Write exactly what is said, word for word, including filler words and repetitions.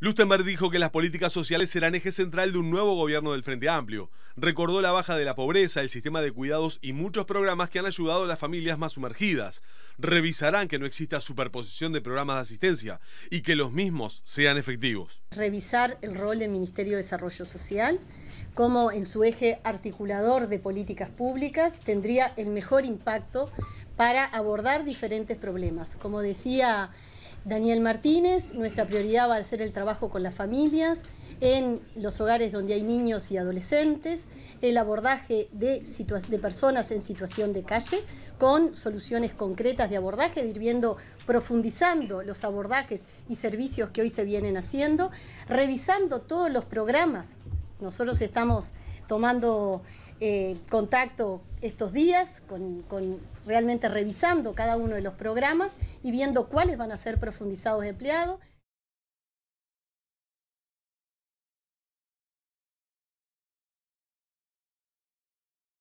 Lustenberg dijo que las políticas sociales serán eje central de un nuevo gobierno del Frente Amplio. Recordó la baja de la pobreza, el sistema de cuidados y muchos programas que han ayudado a las familias más sumergidas. Revisarán que no exista superposición de programas de asistencia y que los mismos sean efectivos. Revisar el rol del Ministerio de Desarrollo Social, como en su eje articulador de políticas públicas tendría el mejor impacto para abordar diferentes problemas. Como decía Daniel Martínez, nuestra prioridad va a ser el trabajo con las familias, en los hogares donde hay niños y adolescentes, el abordaje de, de personas en situación de calle, con soluciones concretas de abordaje, de ir viendo, profundizando los abordajes y servicios que hoy se vienen haciendo, revisando todos los programas. Nosotros estamos tomando eh, contacto estos días, con, con realmente revisando cada uno de los programas y viendo cuáles van a ser profundizados de empleado.